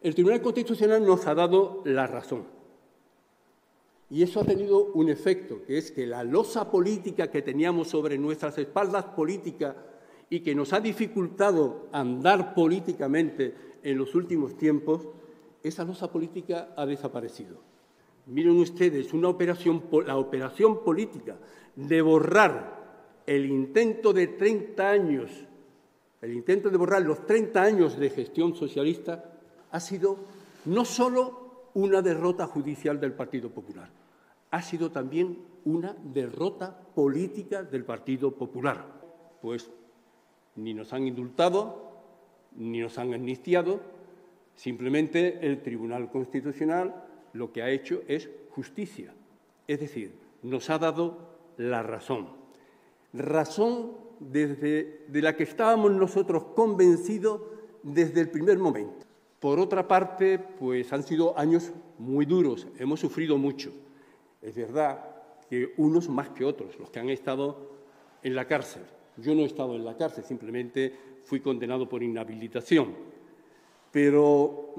El Tribunal Constitucional nos ha dado la razón. Y eso ha tenido un efecto, que es que la losa política que teníamos sobre nuestras espaldas políticas y que nos ha dificultado andar políticamente en los últimos tiempos, esa losa política ha desaparecido. Miren ustedes, la operación política de borrar el intento de 30 años, el intento de borrar los 30 años de gestión socialista, ha sido no solo una derrota judicial del Partido Popular, ha sido también una derrota política del Partido Popular. Pues ni nos han indultado, ni nos han amnistiado, simplemente el Tribunal Constitucional lo que ha hecho es justicia, es decir, nos ha dado la razón. Razón de la que estábamos nosotros convencidos desde el primer momento. Por otra parte, pues han sido años muy duros, hemos sufrido mucho. Es verdad que unos más que otros, los que han estado en la cárcel. Yo no he estado en la cárcel, simplemente fui condenado por inhabilitación. Pero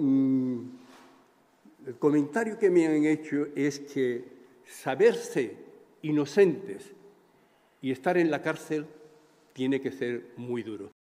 el comentario que me han hecho es que saberse inocentes y estar en la cárcel tiene que ser muy duro.